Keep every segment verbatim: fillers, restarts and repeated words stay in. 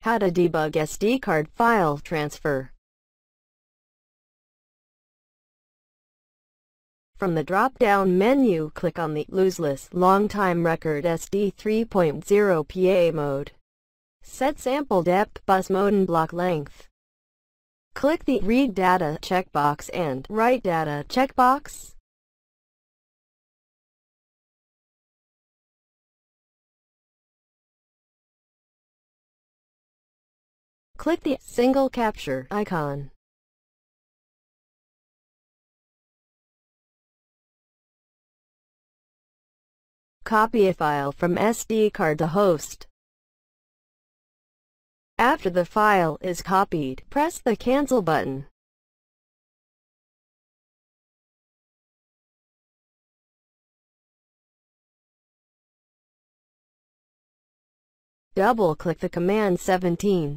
How to debug S D card file transfer. From the drop-down menu, click on the Lossless Long Time Record S D three point oh P A mode. Set sample depth, bus mode and block length. Click the Read Data checkbox and Write Data checkbox. Click the Single Capture icon. Copy a file from S D card to host. After the file is copied, press the Cancel button. Double-click the command seventeen.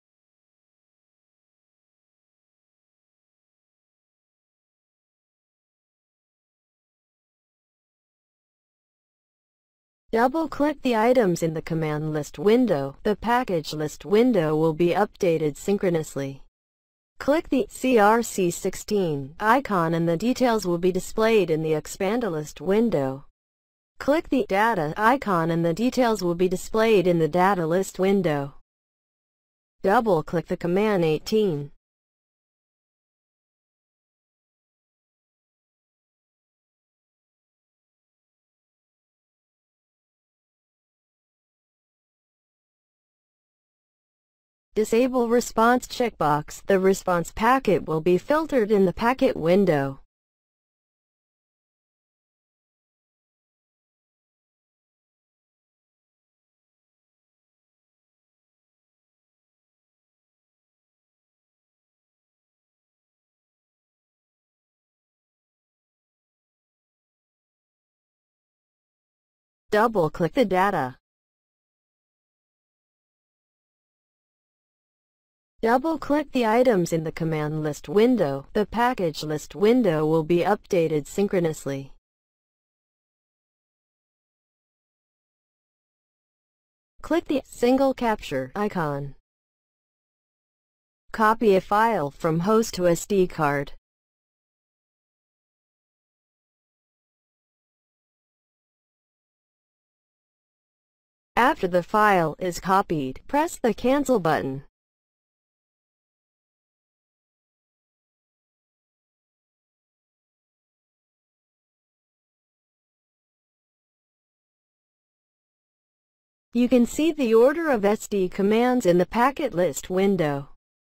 Double-click the items in the command list window. The package list window will be updated synchronously. Click the C R C sixteen icon and the details will be displayed in the Expended List window. Click the Data icon and the details will be displayed in the Data List window. Double-click the command eighteen. Disable Response checkbox. The response packet will be filtered in the Packet window. Double-click the data. Double-click the items in the command list window. The package list window will be updated synchronously. Click the Single Capture icon. Copy a file from host to S D card. After the file is copied, press the Cancel button. You can see the order of S D commands in the Packet List window.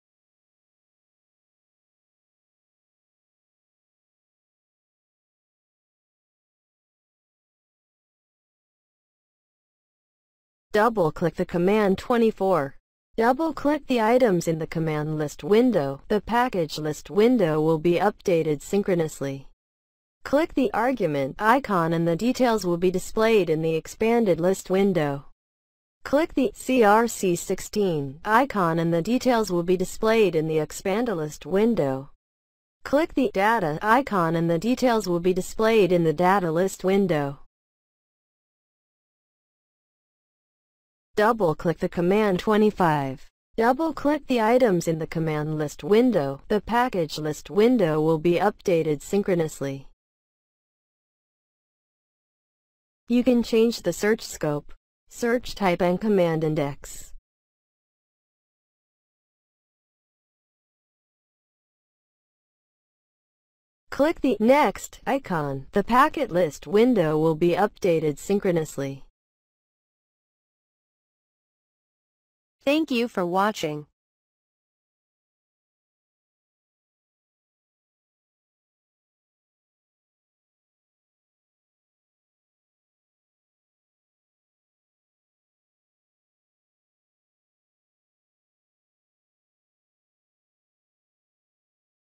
Double-click the command twenty-four. Double-click the items in the command list window. The package list window will be updated synchronously. Click the argument icon and the details will be displayed in the Expanded List window. Click the C R C sixteen icon and the details will be displayed in the Expanded List window. Click the Data icon and the details will be displayed in the Data List window. Double-click the command twenty-five. Double-click the items in the command list window. The package list window will be updated synchronously. You can change the search scope, search type and command index. Click the Next icon. The packet list window will be updated synchronously. Thank you for watching.